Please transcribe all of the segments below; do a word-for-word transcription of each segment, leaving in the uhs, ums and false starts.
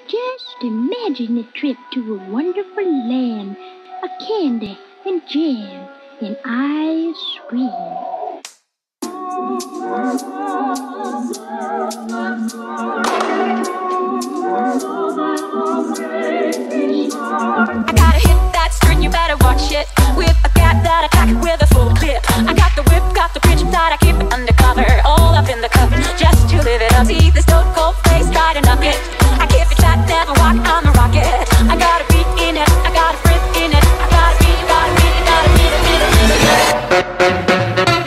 Just imagine a trip to a wonderful land, a candy and jam and ice cream. I gotta hit that string, you better watch it. With a cat that attack with a full clip. I got the whip, got the pitch that I keep it undercover. All up in the cup, just to live it up. See the stone cold face, try to knock it. I keep it flat, never rock, I'm a rocket. I got a beat in it, I got a friend in it. I got a beat, got a beat, got a beat, beat, beat, beat, beat.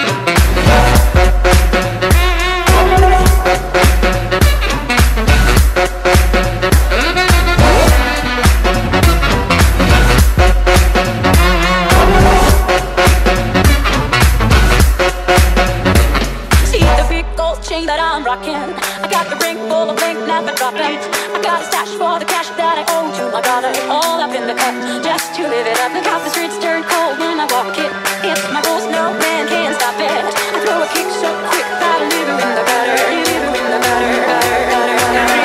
That I'm rocking. I got the ring full of bling, never dropping. I got a stash for the cash that I owe to my brother. All up in the cup, just to live it up. Look how the streets turn cold when I walk it. It's my rules, no man can stop it. I throw a kick so quick that I leave her in the gutter. Leave her in the gutter, gutter, gutter, gutter.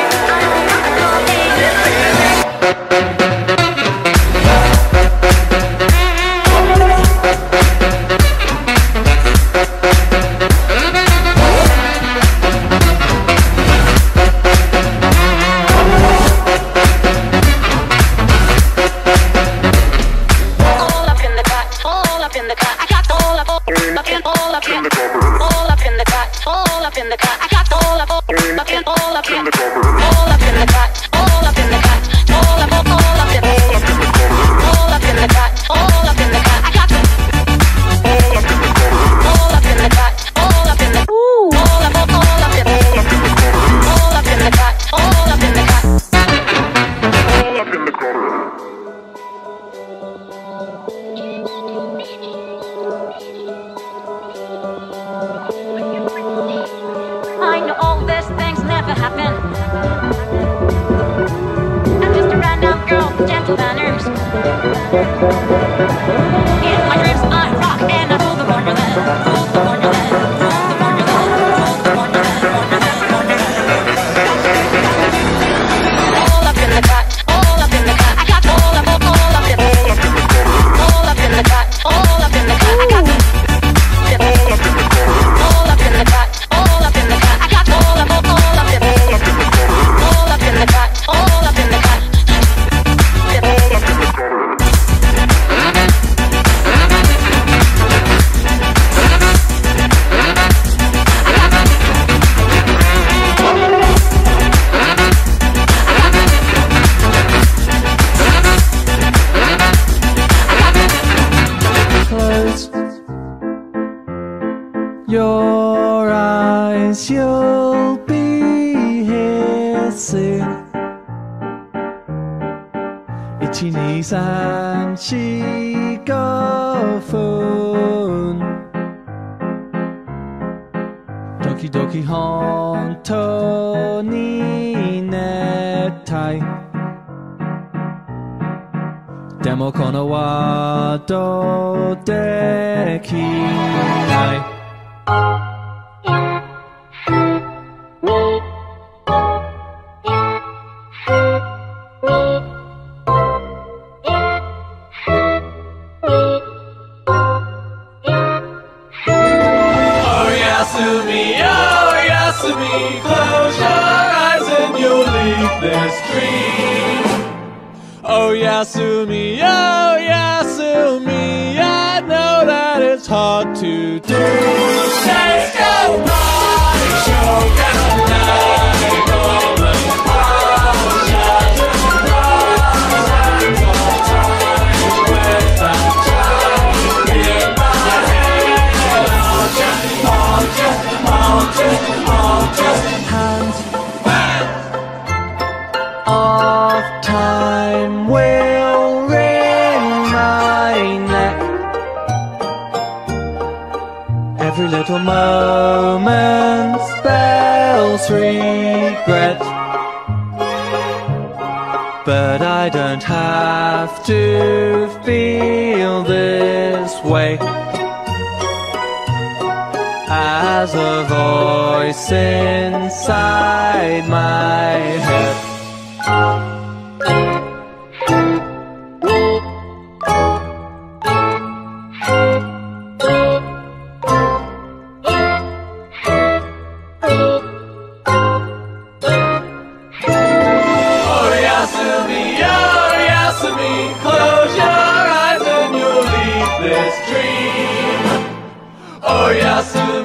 I know all these things never happen. I'm just a random girl with gentle manners. In my dreams I rock and I rule the wonderland. Rule the wonderland. Rule the wonderland. Rule the wonderland. Wonderland. Wonderland. All up in the cut. All up in the cut. I got all up, all, all up in the cut. All up in the cut. All up in the cut. I got the all up in the cut. All up in the cut. I got all up, all, all up in the cut. All up in the cut. All up in the cut. Close your eyes, you'll be here soon. いち、に、さん、し、ごふん時々本当に寝たいでもこのワードできない Close your eyes and you'll leave this dream. Oh Yasumi, oh Yasumi, I know that it's hard to do. Let's go party, show down the night, over the ocean, cross and all time without trying. In my head, all just, all just, all just, all just hands of time will wring my neck. Every little moment spells regret, but I don't have to feel this way. As a voice inside my head Yasumi, oh Yasumi, close your eyes and you'll leave this dream. Oh Yasumi.